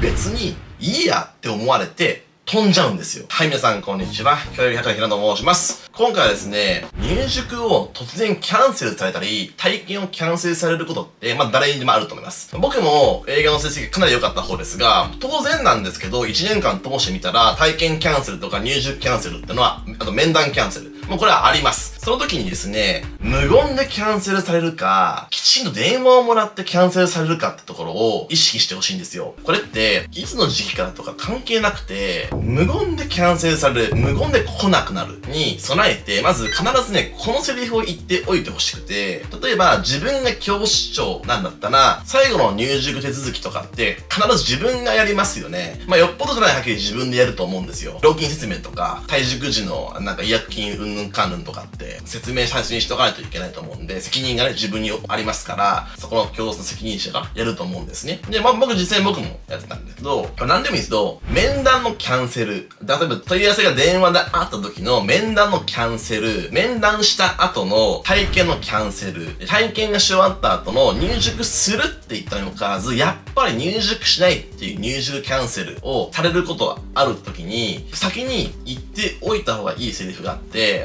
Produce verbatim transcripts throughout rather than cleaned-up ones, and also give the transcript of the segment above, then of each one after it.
別にいいやって思われて飛んじゃうんですよ。はい、皆さんこんにちは。教育百科の平野と申します。今回はですね、入塾を突然キャンセルされたり、体験をキャンセルされることって、まあ誰にでもあると思います。僕も映画の成績かなり良かった方ですが、当然なんですけど、いちねんかん通してみたら、体験キャンセルとか入塾キャンセルってのは、あと面談キャンセル。もうこれはあります。その時にですね、無言でキャンセルされるか、きちんと電話をもらってキャンセルされるかってところを意識してほしいんですよ。これって、いつの時期からとか関係なくて、無言でキャンセルされる、無言で来なくなるに備えて、まず必ずね、このセリフを言っておいてほしくて、例えば自分が教師長なんだったら、最後の入塾手続きとかって必ず自分がやりますよね。まあよっぽどじゃない限り自分でやると思うんですよ。料金説明とか、退塾時のなんか違約金うんぬんかんぬんとかって説明最初にしとかないといけないと思うんで、責任がね、自分にありますから、そこの教室の責任者がやると思うんですね。で、まあ僕実際僕もやってたんだけど、これ何でもいいですけど、面談のキャンセル、例えば問い合わせが電話であった時の面談のキャンセル、面談した後の体験のキャンセル、体験がし終わった後の入塾するって言ったにもかかわらず、やっぱり入塾しないっていう入塾キャンセルをされることがある時に、先に言っておいた方がいいセリフがあって、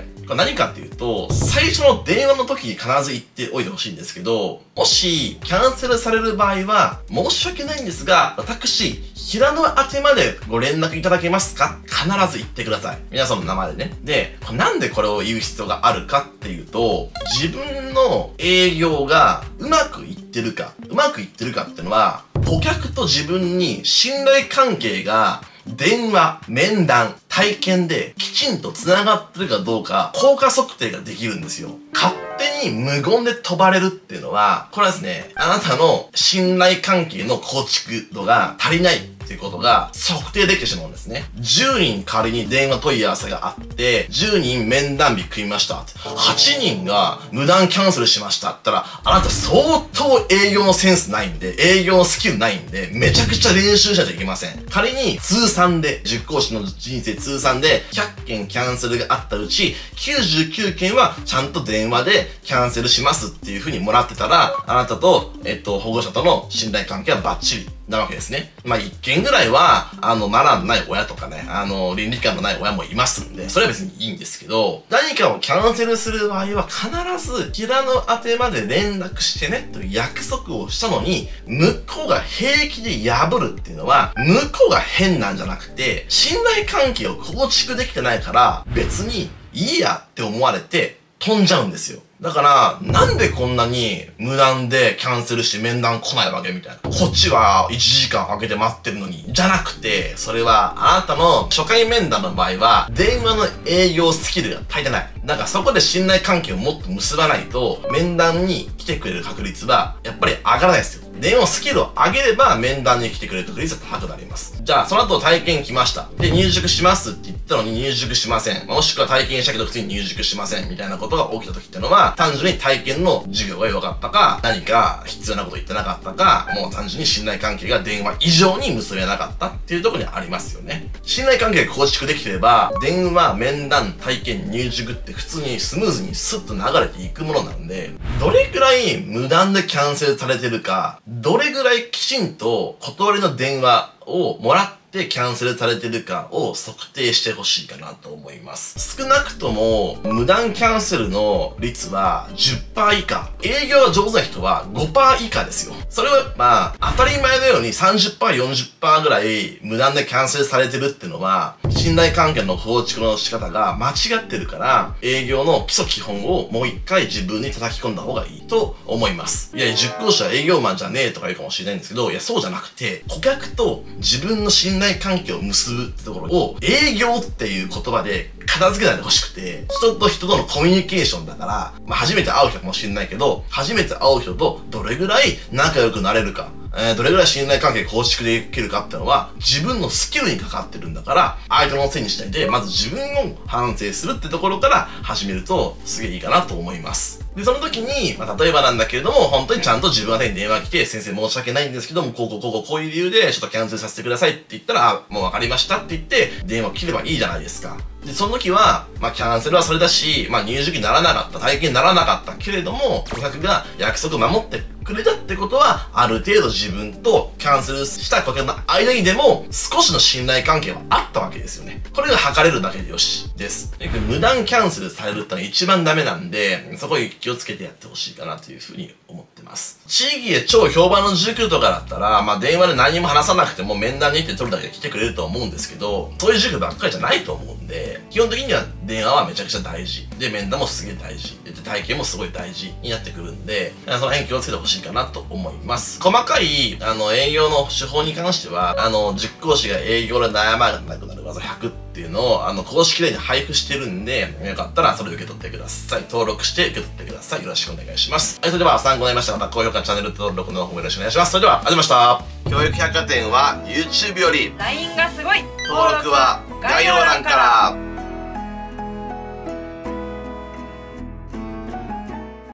これ何かっていうと、最初の電話の時に必ず言っておいてほしいんですけど、もしキャンセルされる場合は、申し訳ないんですが、私、平野宛てまでご連絡いただけますか？必ず言ってください。皆さんの名前でね。で、なんでこれを言う必要があるかっていうと、自分の営業がうまくいってるか、うまくいってるかっていうのは、顧客と自分に信頼関係が電話、面談、体験できちんと繋がってるかどうか、効果測定ができるんですよ。勝手に無言で飛ばれるっていうのは、これはですね、あなたの信頼関係の構築度が足りないっていうことが測定できてしまうんですね。じゅうにん仮に電話問い合わせがあって、じゅうにん面談日組みました。はちにんが無断キャンセルしましたって言ったら、あなた相当営業のセンスないんで、営業のスキルないんで、めちゃくちゃ練習しなきゃいけません。仮に通算で、塾講師の人生通算でひゃっけんキャンセルがあったうち、きゅうじゅうきゅうけんはちゃんと電話でキャンセルしますっていう風にもらってたら、あなたと、えっと、保護者との信頼関係はバッチリなわけですね。まあ、一件ぐらいは、あの、マナーのない親とかね、あの、倫理観のない親もいますんで、それは別にいいんですけど、何かをキャンセルする場合は必ず、平野宛てまで連絡してね、という約束をしたのに、向こうが平気で破るっていうのは、向こうが変なんじゃなくて、信頼関係を構築できてないから、別にいいやって思われて飛んじゃうんですよ。だから、なんでこんなに無断でキャンセルして面談来ないわけみたいな。こっちはいちじかんかけて待ってるのに。じゃなくて、それはあなたの初回面談の場合は、電話の営業スキルが足りてない。だからそこで信頼関係をもっと結ばないと、面談に来てくれる確率は、やっぱり上がらないですよ。電話スキルを上げれば面談に来てくれる確率は高くなります。じゃあ、その後体験来ました。で、入塾しますって言ったのに入塾しません。もしくは体験したけど普通に入塾しません。みたいなことが起きた時ってのは、単純に体験の授業が弱かったか、何か必要なこと言ってなかったか、もう単純に信頼関係が電話以上に結べなかったっていうところにありますよね。信頼関係が構築できてれば、電話、面談、体験、入塾って普通にスムーズにスッと流れていくものなんで、どれくらい無断でキャンセルされてるか、どれぐらいきちんと断りの電話をもらってキャンセルされてるかを測定してほしいかなと思います。少なくとも無断キャンセルの率は じゅっパーセント 以下。営業が上手な人は ごパーセント 以下ですよ。それはまあ当たり前のように さんじゅっパーセント、よんじゅっパーセント ぐらい無断でキャンセルされてるっていうのは信頼関係の構築の仕方が間違ってるから営業の基礎基本をもう一回自分に叩き込んだ方がいいと思います。いや、塾講師は営業マンじゃねえとか言うかもしれないんですけど、いやそうじゃなくて顧客と自分の信頼関係を結ぶってところを営業っていう言葉で片付けないでほしくて、人と人とのコミュニケーションだから、まあ初めて会う人かもしれないけど、初めて会う人とどれぐらい仲良くなれるか、えー、どれぐらい信頼関係構築できるかっていうのは自分のスキルにかかってるんだから、相手のせいにしないで、まず自分を反省するってところから始めるとすげえいいかなと思います。で、その時に、まあ、例えばなんだけれども、本当にちゃんと自分宛てに電話来て、先生申し訳ないんですけども、こうこうこうこうこういう理由でちょっとキャンセルさせてくださいって言ったら、もうわかりましたって言って、電話切ればいいじゃないですか。で、その時は、まあ、キャンセルはそれだし、まあ、入塾にならなかった、体験にならなかったけれども、顧客が約束守ってくくれたってことは、ある程度自分とキャンセルした顧客の間にでも少しの信頼関係はあったわけですよね。これが測れるだけでよしです。無断キャンセルされるってのは一番ダメなんで、そこに気をつけてやってほしいかなというふうに思ってます。地域で超評判の塾とかだったら、まあ電話で何も話さなくても面談に行って取るだけで来てくれると思うんですけど、そういう塾ばっかりじゃないと思うんで、基本的には電話はめちゃくちゃ大事。で、面談もすげえ大事。で、体験もすごい大事になってくるんで、その辺気をつけてほしいかなと思います。細かい、あの、営業の手法に関しては、あの、塾講師が営業で悩まなくなる技ひゃくっていうのを、あの、公式 ライン で配布してるんで、よかったらそれを受け取ってください。登録して受け取ってください。よろしくお願いします。はい、それでは参考になりましたら、また高評価、チャンネル登録の方もよろしくお願いします。それでは、ありがとうございました。教育百貨店は YouTube よりライン がすごい登録は概要欄から。